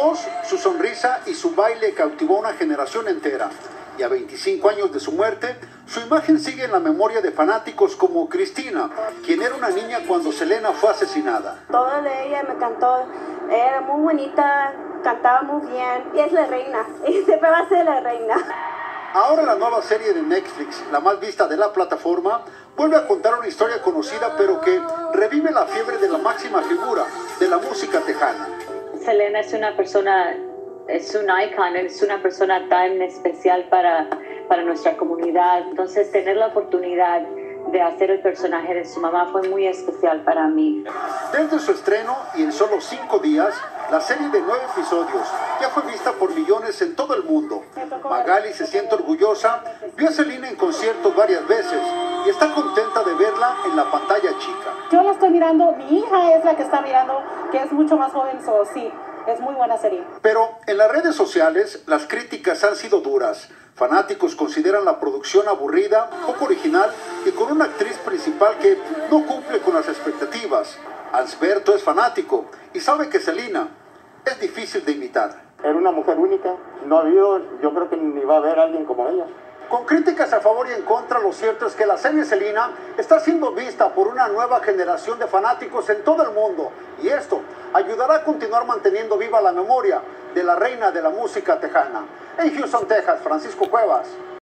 voz, su sonrisa y su baile cautivó a una generación entera. Y a 25 años de su muerte, su imagen sigue en la memoria de fanáticos como Cristina, quien era una niña cuando Selena fue asesinada. Todo de ella me encantó, era muy bonita, cantaba muy bien y es la reina, y siempre va a ser la reina. Ahora la nueva serie de Netflix, la más vista de la plataforma, vuelve a contar una historia conocida pero que revive la fiebre de la máxima figura de la música tejana. Selena es una persona, es un icon, es una persona tan especial para nuestra comunidad. Entonces tener la oportunidad de hacer el personaje de su mamá fue muy especial para mí. Desde su estreno y en solo 5 días, la serie de 9 episodios ya fue vista por millones en todo el mundo. Magali se siente orgullosa, vio a Selena en conciertos varias veces y está contenta de verla en la pantalla chica. Yo la estoy mirando, mi hija es la que está mirando, que es mucho más joven, sí, es muy buena serie. Pero en las redes sociales las críticas han sido duras. Fanáticos consideran la producción aburrida, poco original y con una actriz principal que no cumple con las expectativas. Alberto es fanático y sabe que Selena es difícil de imitar. Era una mujer única, no ha habido, yo creo que ni va a haber alguien como ella. Con críticas a favor y en contra, lo cierto es que la serie Selena está siendo vista por una nueva generación de fanáticos en todo el mundo. Y esto ayudará a continuar manteniendo viva la memoria de la reina de la música tejana. En Houston, Texas, Francisco Cuevas,